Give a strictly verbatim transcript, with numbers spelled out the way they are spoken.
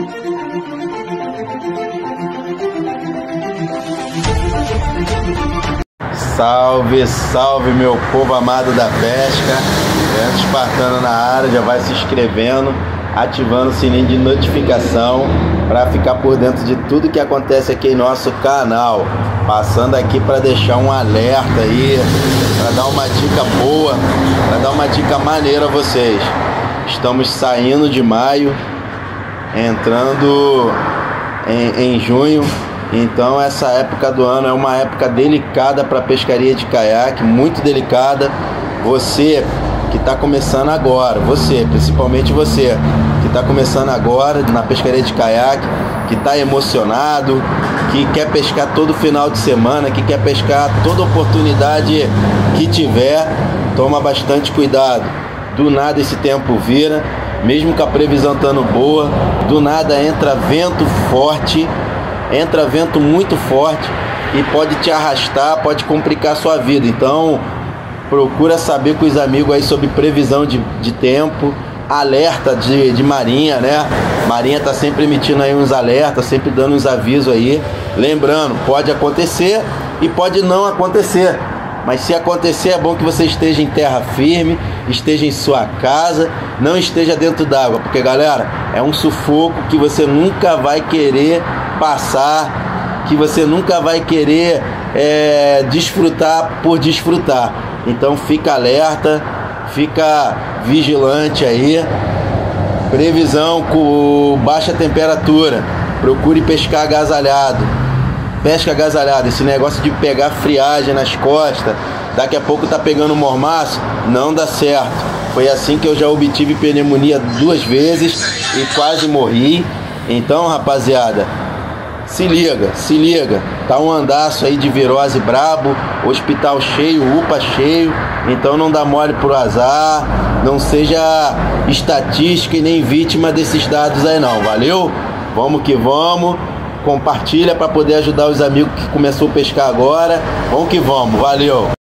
Salve, salve meu povo amado da pesca. Leandro Espartano na área, já vai se inscrevendo, ativando o sininho de notificação para ficar por dentro de tudo que acontece aqui em nosso canal. Passando aqui para deixar um alerta aí, para dar uma dica boa, para dar uma dica maneira a vocês. Estamos saindo de maio, entrando em, em junho. Então essa época do ano é uma época delicada para a pescaria de caiaque, muito delicada. Você que está começando agora, você, principalmente você que está começando agora na pescaria de caiaque, que está emocionado, que quer pescar todo final de semana, que quer pescar toda oportunidade que tiver, toma bastante cuidado. Do nada esse tempo vira, mesmo com a previsão estando boa, do nada entra vento forte, entra vento muito forte e pode te arrastar, pode complicar a sua vida. Então procura saber com os amigos aí sobre previsão de, de tempo, alerta de, de marinha, né? Marinha tá sempre emitindo aí uns alertas, sempre dando uns avisos aí. Lembrando, pode acontecer e pode não acontecer, mas se acontecer é bom que você esteja em terra firme, esteja em sua casa, não esteja dentro d'água, porque galera, é um sufoco que você nunca vai querer passar, que você nunca vai querer é, desfrutar por desfrutar. Então fica alerta, fica vigilante aí. Previsão com baixa temperatura, procure pescar agasalhado. Pesca agasalhado, esse negócio de pegar friagem nas costas, daqui a pouco tá pegando mormaço, não dá certo. Foi assim que eu já obtive pneumonia duas vezes e quase morri. Então rapaziada, se liga, se liga, tá um andaço aí de virose brabo, hospital cheio, U P A cheio, então não dá mole pro azar, não seja estatística e nem vítima desses dados aí não, valeu? Vamos que vamos, compartilha para poder ajudar os amigos que começou a pescar agora, vamos que vamos, valeu!